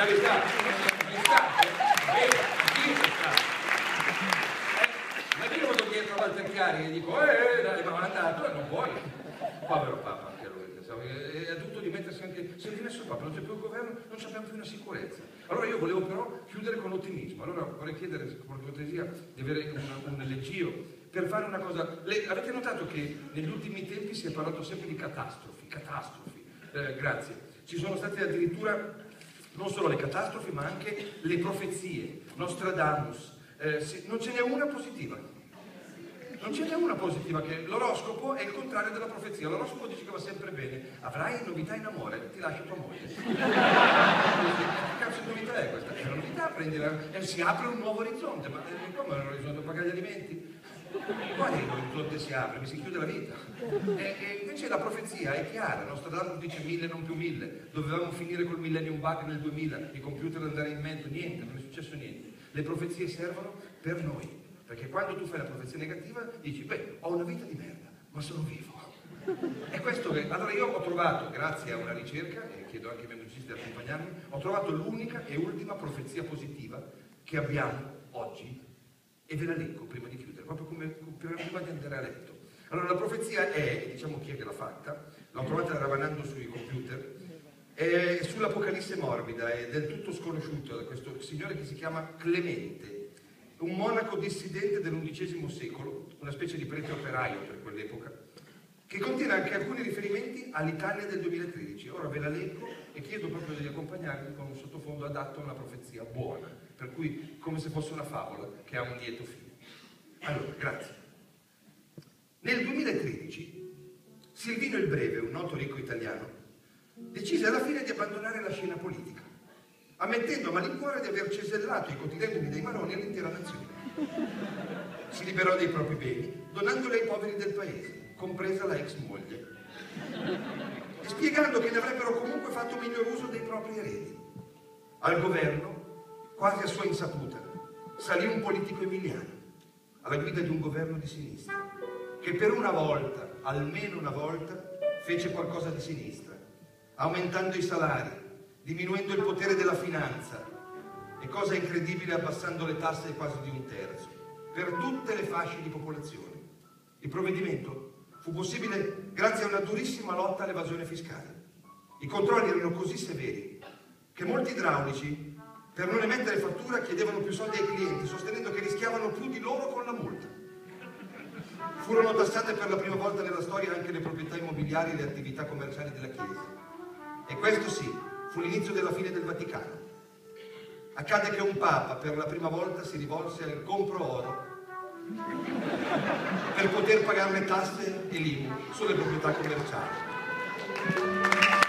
Ma io vado dietro a Walter Chiari e dico, dai, ma è andato e non puoi. Povero Papa, anche lui, ha dovuto dimettersi anche, si è dimesso il Papa, non c'è più il governo, non abbiamo più una sicurezza. Allora io volevo però chiudere con ottimismo, allora vorrei chiedere, per cortesia, di avere un leggio per fare una cosa. Avete notato che negli ultimi tempi si è parlato sempre di catastrofi, grazie. Ci sono state addirittura non solo le catastrofi, ma anche le profezie, Nostradamus, non ce n'è una positiva. Non ce n'è una positiva, che l'oroscopo è il contrario della profezia. L'oroscopo dice che va sempre bene. Avrai novità in amore, ti lascio tua moglie. Che cazzo di novità è questa? È una novità, prendila, si apre un nuovo orizzonte. Ma come un orizzonte? Pagare gli alimenti? Quale l'orizzonte si apre? Mi si chiude la vita. E invece la profezia è chiara. Nostradamus dice 1000 non più 1000. Dovevamo finire col millennium bug nel 2000, i computer andare in mezzo, niente, non è successo niente. Le profezie servono per noi. Perché quando tu fai la profezia negativa dici, beh, ho una vita di merda, ma sono vivo. E questo è. Allora io ho trovato, grazie a una ricerca, e chiedo anche ai miei musicisti di accompagnarmi, ho trovato l'unica e ultima profezia positiva che abbiamo oggi, e ve la leggo prima di chiudere, proprio come prima di andare a letto. Allora la profezia è, diciamo chi è che l'ha fatta, l'ho trovata ravanando sui computer, è sull'Apocalisse morbida, è del tutto sconosciuto da questo signore che si chiama Clemente, un monaco dissidente dell'undicesimo secolo, una specie di prete operaio per quell'epoca, che contiene anche alcuni riferimenti all'Italia del 2013. Ora ve la leggo e chiedo proprio di accompagnarmi con un sottofondo adatto a una profezia buona, per cui come se fosse una favola che ha un lieto fine. Allora, grazie. Nel 2013 Silvino il Breve, un noto ricco italiano, decise alla fine di abbandonare la scena politica, ammettendo a malincuore di aver cesellato i cotilemmini dei Maroni all'intera nazione. Si liberò dei propri beni, donandoli ai poveri del paese, compresa la ex moglie, e spiegando che ne avrebbero comunque fatto miglior uso dei propri eredi. Al governo, quasi a sua insaputa, salì un politico emiliano, alla guida di un governo di sinistra, che per una volta, almeno una volta, fece qualcosa di sinistra, aumentando i salari, diminuendo il potere della finanza e, cosa incredibile, abbassando le tasse quasi di un terzo, per tutte le fasce di popolazione. Il provvedimento fu possibile grazie a una durissima lotta all'evasione fiscale. I controlli erano così severi che molti idraulici, per non emettere fattura, chiedevano più soldi ai clienti, sostenendo che rischiavano più di loro con la multa. Furono tassate per la prima volta nella storia anche le proprietà immobiliari e le attività commerciali della Chiesa. E questo sì, fu l'inizio della fine del Vaticano. Accade che un Papa per la prima volta si rivolse al compro oro per poter pagare le tasse e l'IMU sulle proprietà commerciali.